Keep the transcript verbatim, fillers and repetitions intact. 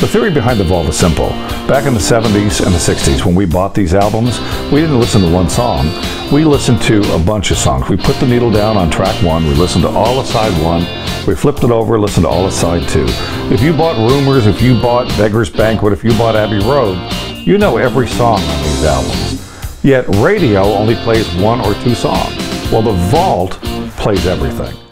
The theory behind the vault is simple. Back in the seventies and the sixties, when we bought these albums, we didn't listen to one song. We listened to a bunch of songs. We put the needle down on track one, we listened to all of side one, we flipped it over, listened to all of side two. If you bought Rumors, if you bought Beggar's Banquet, if you bought Abbey Road, you know every song on these albums. Yet radio only plays one or two songs, while the vault plays everything.